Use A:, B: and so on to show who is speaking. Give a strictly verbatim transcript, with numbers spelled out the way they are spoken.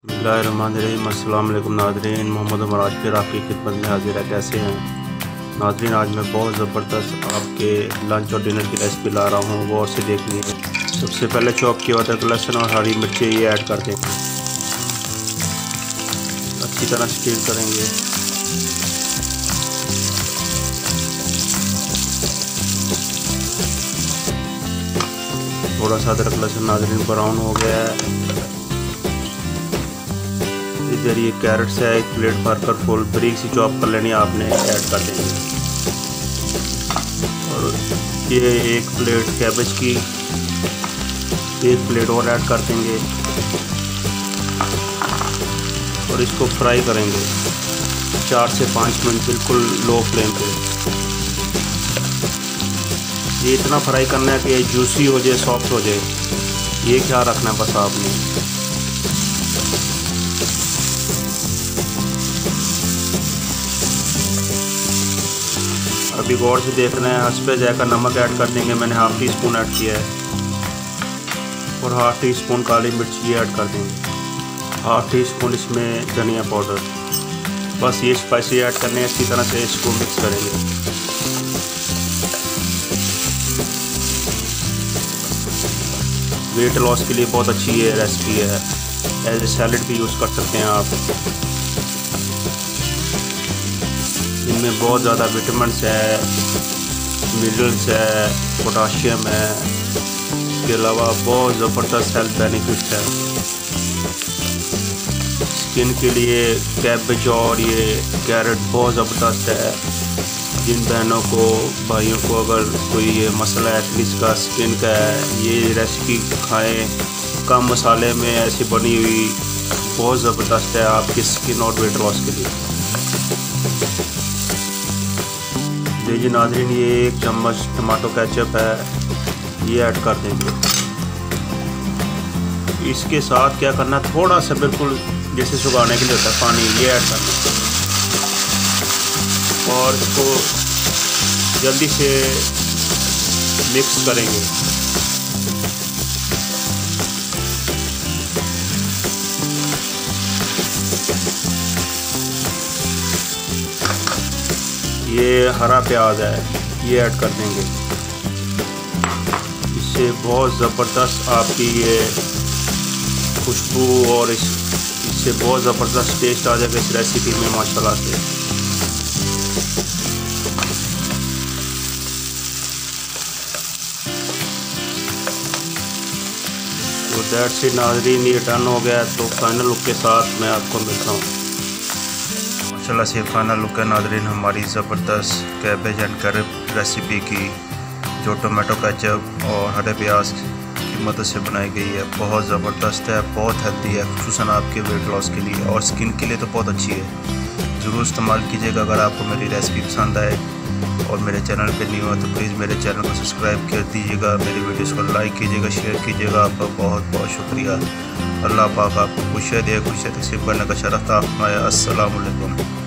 A: बिस्मिल्लाहिर्रहमानिर्रहीम। अस्सलाम वालेकुम नाज़रीन, मोहम्मद उमर आज फिर आपकी खिदमत में हाजिर है। कैसे हैं नाज़रीन? आज मैं बहुत ज़बरदस्त आपके लंच और डिनर की रेसिपी ला रहा हूँ, वो और से देखनी है। सबसे पहले चॉप किया हुआ अदरक, लहसुन और हरी मिर्ची ये ऐड कर देंगे, अच्छी तरह स्टीर करेंगे। थोड़ा सा अदरक लहसुन नाज़रीन ब्राउन हो गया है। इधर ये कैरेट्स है, एक प्लेट भर कर फुल बारीक सी चॉप कर लेनी आपने, ऐड कर देंगे। और ये एक प्लेट कैबेज की, एक प्लेट और ऐड कर देंगे और इसको फ्राई करेंगे चार से पाँच मिनट बिल्कुल लो फ्लेम पे। ये इतना फ्राई करना है कि ये जूसी हो जाए, सॉफ्ट हो जाए, ये ख्याल रखना है बस आपने। अभी गौर से देखना है, हस्बे जायका नमक ऐड कर देंगे, मैंने हाफ टी स्पून ऐड किया है। और हाफ टी स्पून काली मिर्च ये ऐड कर देंगे, हाफ टी स्पून इसमें धनिया पाउडर। बस ये स्पाइसी ऐड करने हैं, इसी तरह से इसको मिक्स करेंगे। वेट लॉस के लिए बहुत अच्छी ये रेसिपी है, एज ए सैलड भी यूज़ कर सकते हैं आप। इनमें बहुत ज़्यादा विटामिन्स है, मिनरल्स है, पोटाशियम है, इसके अलावा बहुत ज़बरदस्त हेल्थ बेनिफिट्स है। स्किन के लिए कैबेज और ये कैरेट बहुत ज़बरदस्त है। जिन बहनों को, भाइयों को अगर कोई ये मसला एक्ने का, स्किन का है, ये रेसिपी खाएं। कम मसाले में ऐसी बनी हुई बहुत ज़बरदस्त है आपकी स्किन और वेट लॉस के लिए। देखिए नाज़रीन, ये एक चम्मच टमाटो केचप है, ये ऐड कर देंगे। इसके साथ क्या करना, थोड़ा सा बिल्कुल जैसे सुखाने के लिए होता है पानी, ये ऐड करना और इसको जल्दी से मिक्स करेंगे। ये हरा प्याज है, ये ऐड कर देंगे। इससे बहुत ज़बरदस्त आपकी ये खुशबू और इस इससे बहुत ज़बरदस्त टेस्ट आ जाएगा इस रेसिपी में माशाल्लाह से। तो दैट्स इट नाज़रीन, ये डन हो गया। तो फाइनल लुक के साथ मैं आपको मिलता हूँ। माशाल्लाह से फाइनल लुक है नाज़रीन हमारी ज़बरदस्त कैबेज एंड कैरेट रेसिपी की, जो टोमेटो केचप और हरे प्याज की मदद से बनाई गई है। बहुत ज़बरदस्त है, बहुत हेल्दी है, खुसूसन आपके वेट लॉस के लिए और स्किन के लिए तो बहुत अच्छी है। ज़रूर इस्तेमाल कीजिएगा। अगर आपको मेरी रेसिपी पसंद आए और मेरे चैनल पे न्यू हो तो प्लीज़ मेरे चैनल को सब्सक्राइब कर दीजिएगा, मेरी वीडियोस को लाइक कीजिएगा, शेयर कीजिएगा। आपका बहुत बहुत शुक्रिया। अल्लाह पाक आपको खुशियाँ दे, खुशियाँ नसीब करने का शरफ था। अस्सलाम वालेकुम।